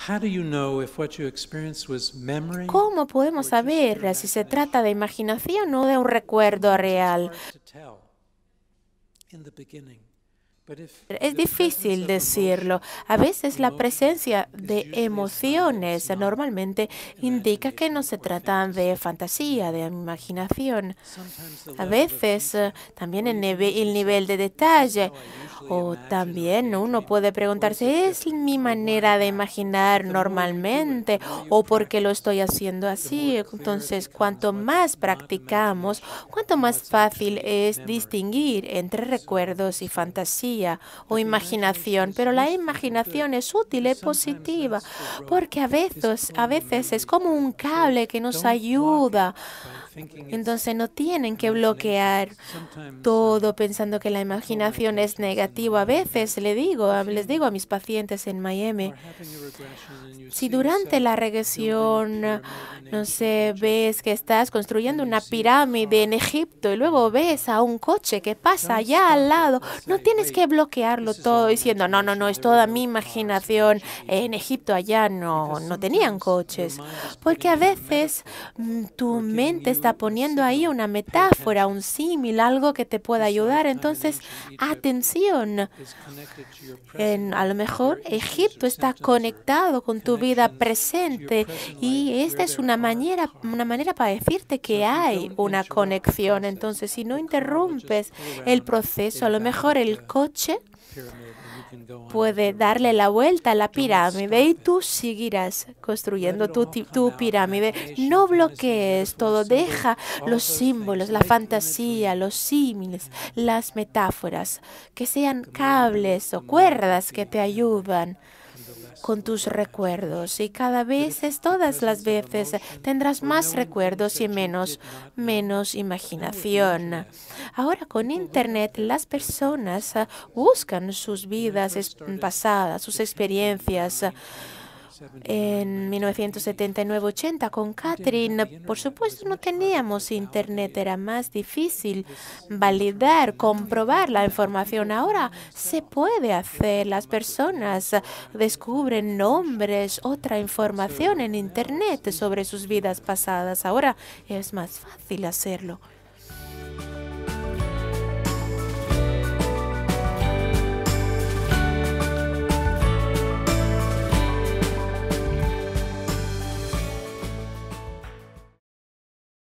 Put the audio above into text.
¿Cómo podemos saber si se trata de imaginación o de un recuerdo real? Es difícil decirlo. A veces la presencia de emociones normalmente indica que no se trata de fantasía, de imaginación. A veces también el nivel de detalle. O también uno puede preguntarse, ¿es mi manera de imaginar normalmente o por qué lo estoy haciendo así? Entonces, cuanto más practicamos, cuanto más fácil es distinguir entre recuerdos y fantasía o imaginación. Pero la imaginación es útil, es positiva, porque a veces es como un cable que nos ayuda. Entonces no tienen que bloquear todo pensando que la imaginación es negativa. A veces les digo a mis pacientes en Miami, si durante la regresión, no sé, ves que estás construyendo una pirámide en Egipto y luego ves a un coche que pasa allá al lado, no tienes que bloquearlo todo diciendo, no, no, no, es toda mi imaginación. En Egipto allá no tenían coches. Porque a veces tu mente está poniendo ahí una metáfora, un símil, algo que te pueda ayudar. Entonces, atención. A lo mejor Egipto está conectado con tu vida presente y esta es una manera para decirte que hay una conexión. Entonces, si no interrumpes el proceso, a lo mejor el coche puede darle la vuelta a la pirámide y tú seguirás construyendo tu pirámide. No bloquees todo, deja los símbolos, la fantasía, los símiles, las metáforas, que sean cables o cuerdas que te ayudan con tus recuerdos y todas las veces tendrás más recuerdos y menos imaginación. Ahora con Internet las personas buscan sus vidas pasadas, sus experiencias. En 1979-80 con Catherine, por supuesto no teníamos internet, era más difícil validar, comprobar la información. Ahora se puede hacer, las personas descubren nombres, otra información en internet sobre sus vidas pasadas. Ahora es más fácil hacerlo.